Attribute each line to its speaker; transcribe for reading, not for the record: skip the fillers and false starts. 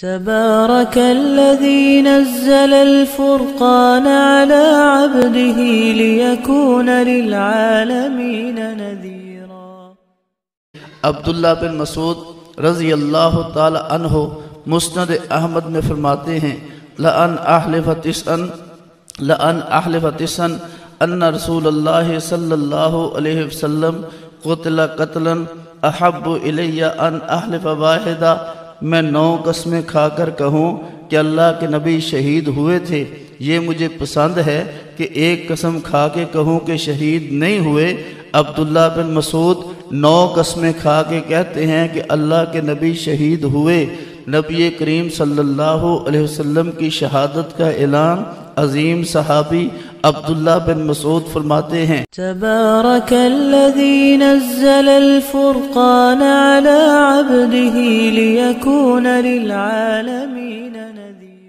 Speaker 1: تبارك الذي نزل الفرقان على عبده ليكون للعالمين نذيرا۔
Speaker 2: عبداللہ بن مسعود رضی اللہ تعالی عنہ مسند احمد میں فرماتے ہیں لأن أحلف تسعا ان رسول اللہ صلی اللہ علیہ وسلم قتل قتلا احب الی ان احلف واحدہ، میں 9 قسمیں کھا کر کہوں کہ اللہ کے نبی شہید ہوئے تھے، یہ مجھے پسند ہے کہ ایک قسم کھا کے کہوں کہ شہید نہیں ہوئے۔ عبداللہ بن مسعود 9 قسمیں کھا کے کہتے ہیں کہ اللہ کے نبی شہید ہوئے۔ نبی کریم صلی اللہ علیہ وسلم کی شہادت کا اعلان عظیم صحابی عبداللہ بن مسعود فرماتے ہیں
Speaker 1: تبارك الذي نزل الفرقان على عبده ليكون للعالمين نذيرا۔